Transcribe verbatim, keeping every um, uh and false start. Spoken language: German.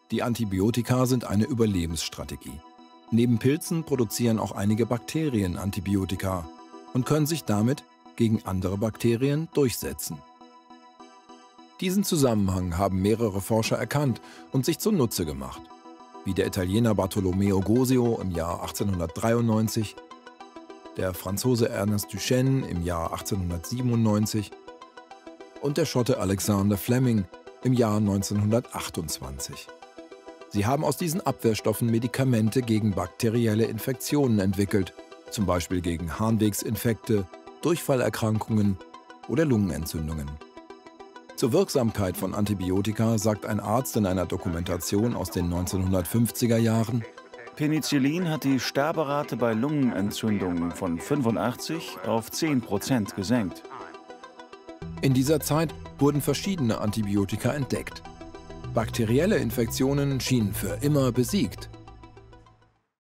Die Antibiotika sind eine Überlebensstrategie. Neben Pilzen produzieren auch einige Bakterien Antibiotika und können sich damit gegen andere Bakterien durchsetzen. Diesen Zusammenhang haben mehrere Forscher erkannt und sich zunutze gemacht, wie der Italiener Bartolomeo Gosio im Jahr achtzehnhundertdreiundneunzig, der Franzose Ernest Duchenne im Jahr achtzehnhundertsiebenundneunzig und der Schotte Alexander Fleming im Jahr neunzehnhundertachtundzwanzig. Sie haben aus diesen Abwehrstoffen Medikamente gegen bakterielle Infektionen entwickelt, zum Beispiel gegen Harnwegsinfekte, Durchfallerkrankungen oder Lungenentzündungen. Zur Wirksamkeit von Antibiotika sagt ein Arzt in einer Dokumentation aus den neunzehnhundertfünfziger Jahren: Penicillin hat die Sterberate bei Lungenentzündungen von fünfundachtzig auf zehn Prozent gesenkt. In dieser Zeit wurden verschiedene Antibiotika entdeckt. Bakterielle Infektionen schienen für immer besiegt.